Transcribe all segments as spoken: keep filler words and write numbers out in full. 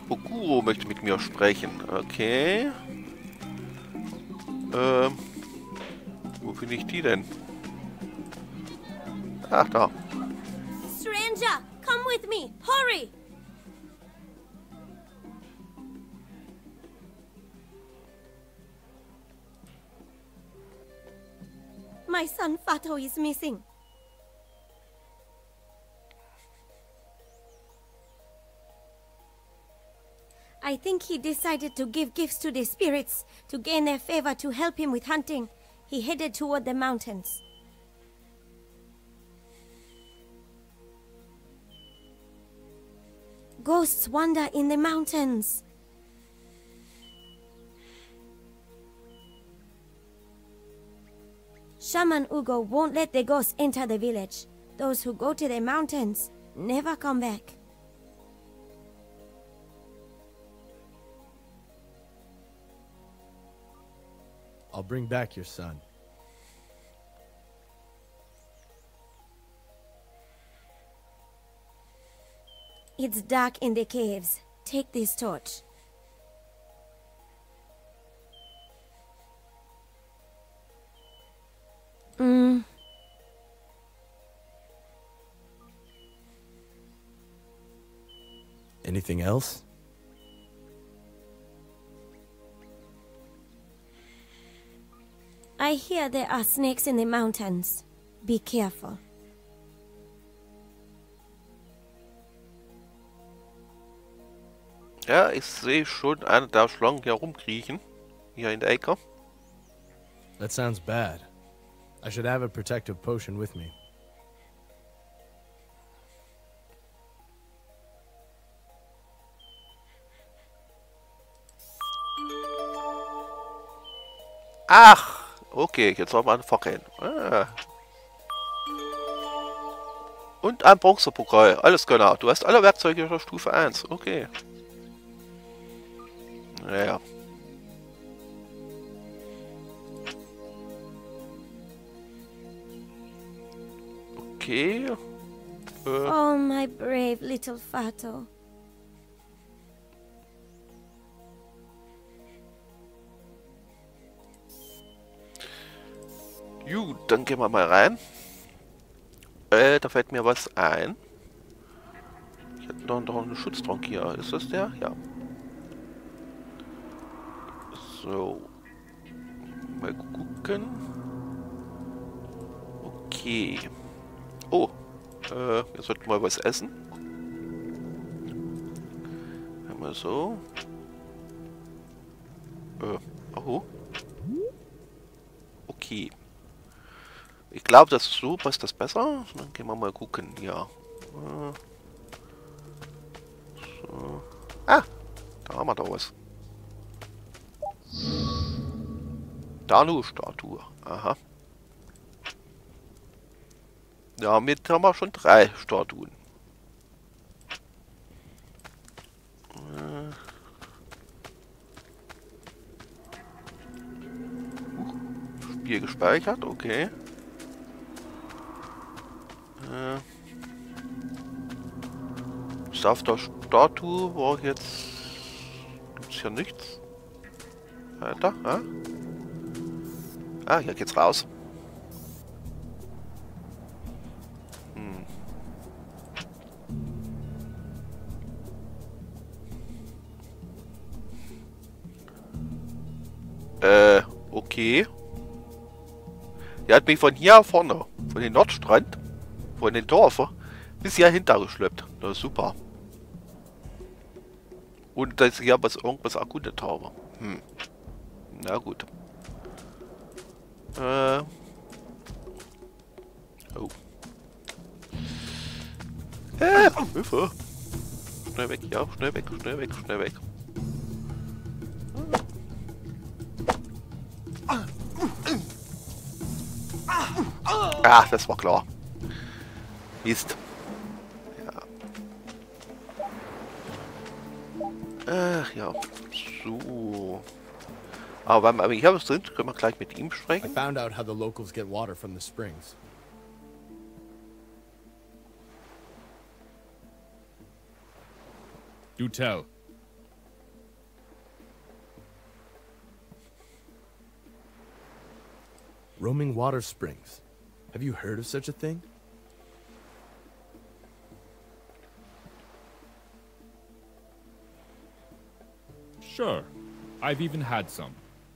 Bokuro möchte mit mir sprechen. Okay. Ähm. Wo finde ich die denn? Ach, da. Stranger, come with me. Hurry! My son Fato is missing. I think he decided to give gifts to the spirits to gain their favor to help him with hunting. He headed toward the mountains. Ghosts wander in the mountains. Shaman Ugo won't let the ghosts enter the village. Those who go to the mountains never come back. I'll bring back your son. It's dark in the caves. Take this torch. Mm. Anything else? I hear there are snakes in the mountains. Be careful. Ja, ich sehe schon eine der Schlangen hier rumkriechen. Hier in der Ecke. That sounds bad. I should have a protective potion with me. Ach, okay, jetzt haben wir einen Fackeln. Ah. Und ein Bronzepokal. Alles genau. Du hast alle Werkzeuge der Stufe eins. Okay. Naja. Okay. Äh. Oh, my brave little Fato. Gut, dann gehen wir mal rein. Äh, da fällt mir was ein. Ich hätte noch, noch einen Schutztrank hier. Ist das der? Ja. So. Mal gucken. Okay. Oh. Äh, wir sollten mal was essen. Einmal so. Äh, oh. Okay. Ich glaube, das so passt das besser. Dann gehen wir mal gucken. Ja. So. Ah, da haben wir da was. Danu-Statue. Aha. Ja, mit haben wir schon drei Statuen. Spiel gespeichert, okay. Auf der Statue war jetzt gibt's hier nichts. Weiter, ah? Ah, hier geht's raus. Hm. Äh, okay. Der hat mich von hier vorne, von den Nordstrand, von den Dörfern, bis hier hinter geschleppt. Das ist super. Und dass ich hier was irgendwas erkundet habe. Hm. Na gut. Äh. Oh. Äh, Hilfe. Schnell weg, ja, schnell weg, schnell weg, schnell weg. Ah, das war klar. Mist. Ach ja, so. Aber wenn wir hier was sind, können wir gleich mit ihm sprechen. I found out how the locals get water from the springs. Do tell. Roaming water springs. Have you heard of such a thing? Sure. I've even had some.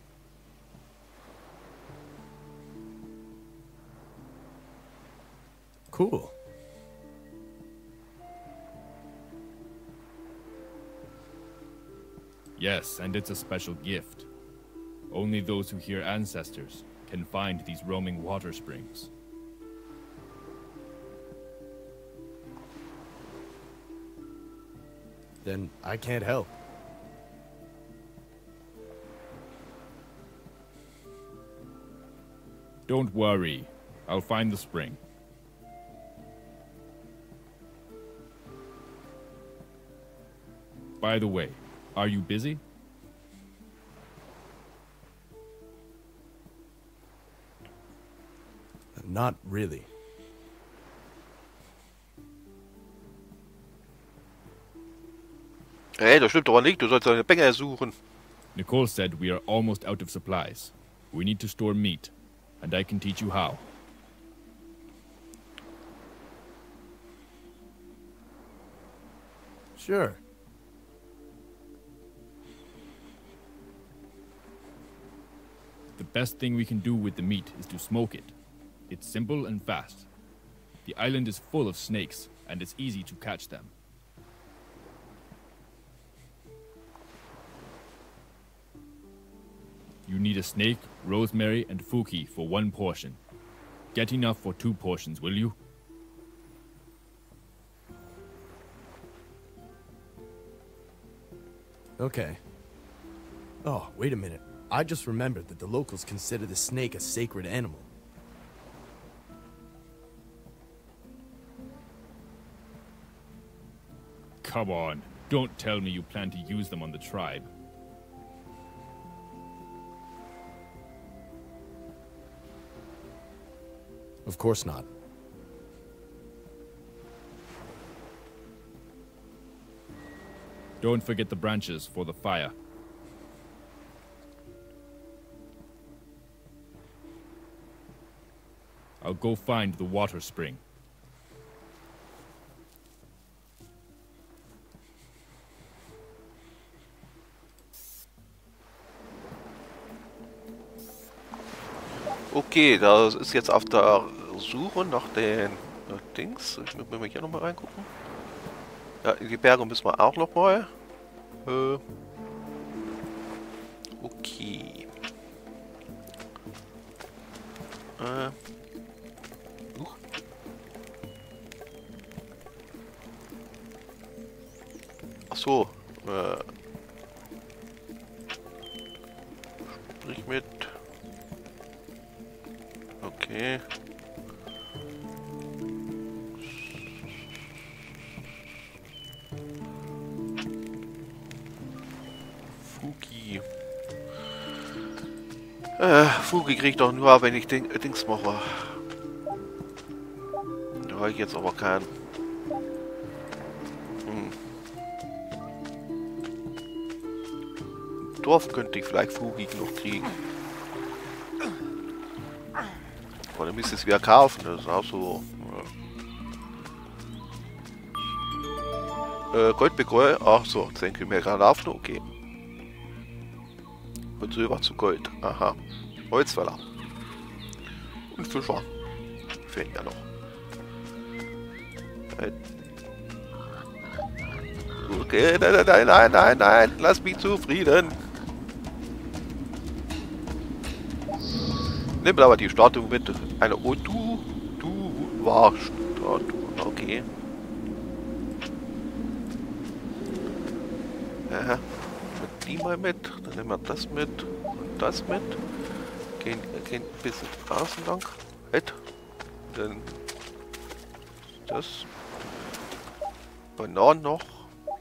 Cool. Yes, and it's a special gift. Only those who hear ancestors can find these roaming water springs. Then I can't help. Don't worry. I'll find the spring. By the way, are you busy? Not really. Hey, das stimmt aber nicht. Du sollst deine Bänger suchen. Nicole said we are almost out of supplies. We need to store meat, and I can teach you how. Sure. The best thing we can do with the meat is to smoke it. It's simple and fast. The island is full of snakes, and it's easy to catch them. You need a snake, rosemary, and fuki for one portion. Get enough for two portions, will you? Okay. Oh, wait a minute. I just remembered that the locals consider the snake a sacred animal. Come on, don't tell me you plan to use them on the tribe. Of course not. Don't forget the branches for the fire. I'll go find the water spring. Okay, das ist jetzt auf der Suche nach den äh, Dings. Ich muss mal hier nochmal reingucken. Ja, in die Berge müssen wir auch nochmal. Äh, okay. Äh. Uh. Ach so. Äh. Sprich mit. Okay. Fuki. Äh, Fuki kriegt doch nur, wenn ich Ding, äh, Dings mache. Da habe ich jetzt aber keinen. Hm. Im Dorf könnte ich vielleicht Fuki noch kriegen. Aber dann müsste ich es wieder kaufen, das ist auch so. Ja. Äh, Gold bekommen. Ach so, zehn Kilometer laufen, okay. Von Silber zu Gold. Aha. Holzfäller. Und Fischer. Fehlen ja noch. Okay, nein, nein, nein, nein, nein. Lass mich zufrieden. Nimm aber die Statue mit. Eine. Oh, du. Du warst. Okay. Aha. Mit die mal mit. Dann nehmen wir das mit. Und das mit. Gehen, gehen ein bisschen außen lang. Halt. Dann. Das. Bananen noch.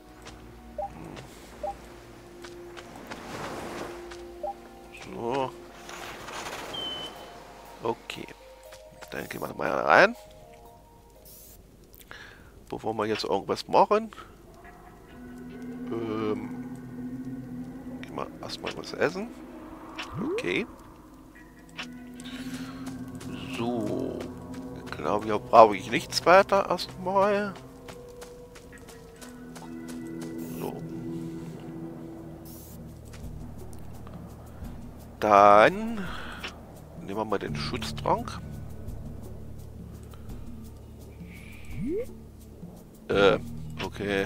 So. Okay. Dann gehen wir mal rein. Bevor wir jetzt irgendwas machen. Ähm. Gehen wir erstmal was essen. Okay. Genau, hier brauche ich nichts weiter erstmal. So. Dann nehmen wir mal den Schutztrank. Äh, okay.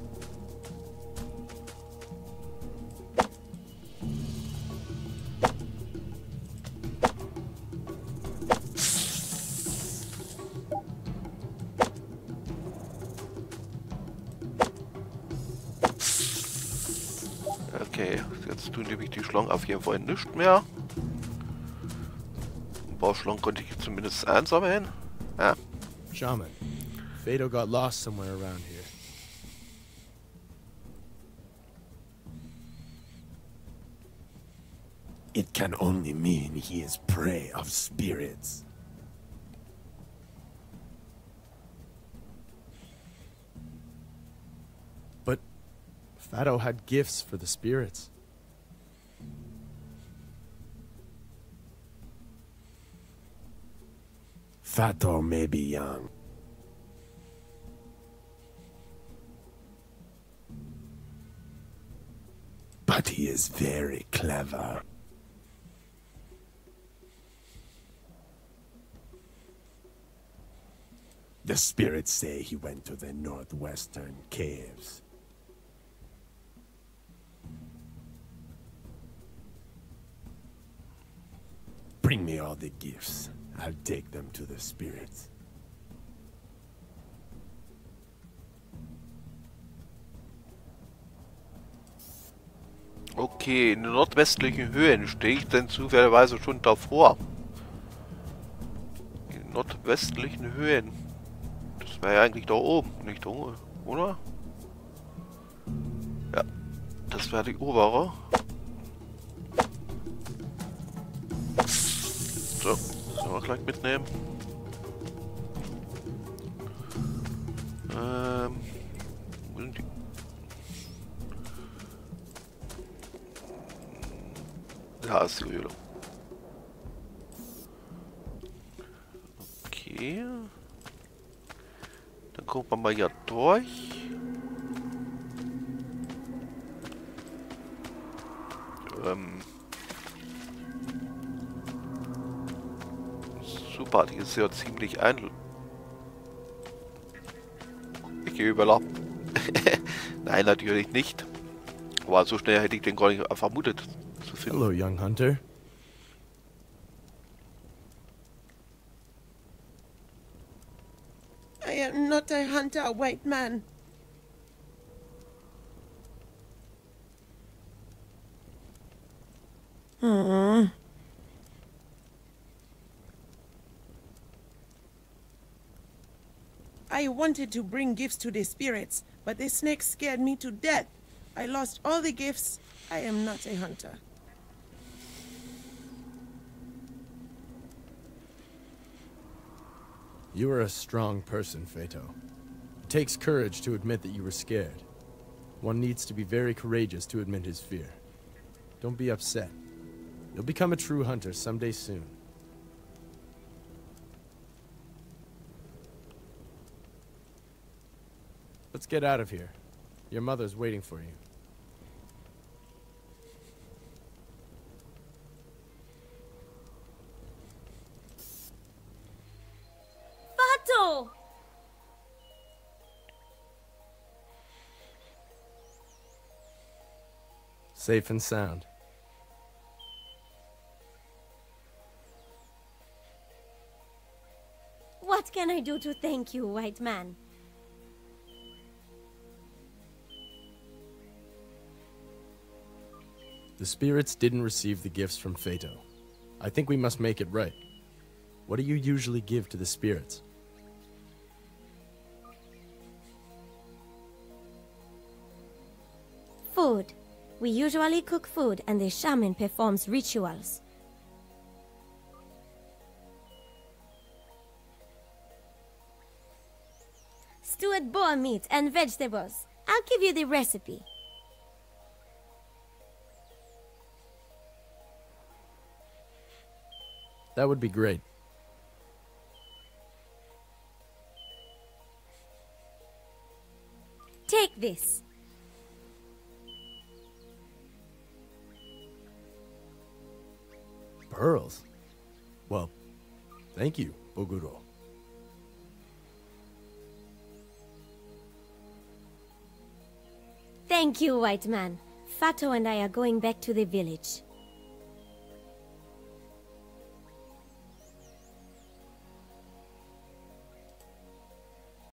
Okay, jetzt tun nämlich die Schlangen auf jeden Fall nichts mehr. Ein paar Schlangen konnte ich zumindest einsammeln. Ja. Shaman, Fado got lost somewhere around here. It can only mean he is prey of spirits. But Fado had gifts for the spirits. Fato may be young, but he is very clever. The spirits say he went to the northwestern caves. Bring me all the gifts. I'll take them to the spirits. Okay, in den nordwestlichen Höhen stehe ich denn zufälligerweise schon davor. In den nordwestlichen Höhen. Das wäre ja eigentlich da oben, nicht da oben, oder? Ja, das wäre die obere. So, sollen wir gleich mitnehmen. Ähm, wo sind die? Da ist die Höhle. Okay. Dann gucken wir mal hier durch. Ähm. Super, die ist ja ziemlich ein... Ich gehe über. Nein, natürlich nicht. Aber so schnell hätte ich den gar nicht vermutet zu finden. Hello, young hunter. I am not a hunter, white man. Hmm. I wanted to bring gifts to the spirits, but the snake scared me to death. I lost all the gifts. I am not a hunter. You are a strong person, Fato. It takes courage to admit that you were scared. One needs to be very courageous to admit his fear. Don't be upset. You'll become a true hunter someday soon. Let's get out of here. Your mother's waiting for you. Fato! Safe and sound. What can I do to thank you, white man? The spirits didn't receive the gifts from Fato. I think we must make it right. What do you usually give to the spirits? Food. We usually cook food and the shaman performs rituals. Stewed boar meat and vegetables. I'll give you the recipe. That would be great. Take this. Pearls? Well, thank you, Boguro. Thank you, white man. Fato and I are going back to the village.